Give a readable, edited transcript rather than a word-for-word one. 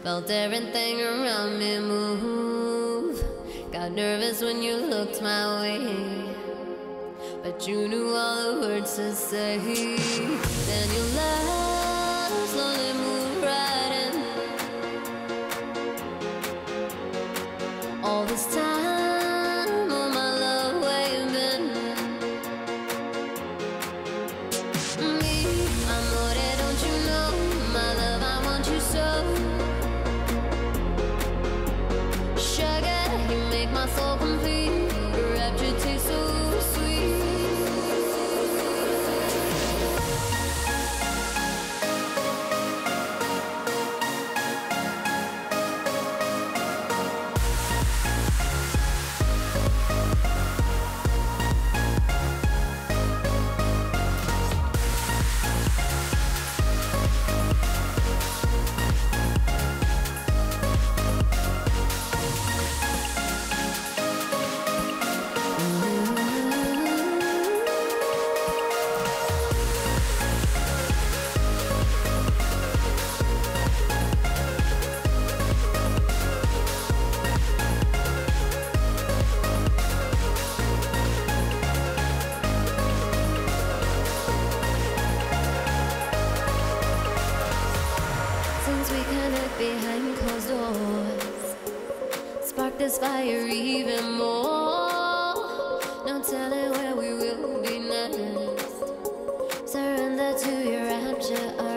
Felt everything around me move. Got nervous when you looked my way, but you knew all the words to say. Then your love slowly moved right in. All this time, oh my love, where you been? Me, amore, don't you know? My love, I want you so. Sugar, you make my soul complete. Rapture tastes so sweet. Since we connect behind closed doors, spark this fire even more. No telling where we will be next. Surrender to your rapture.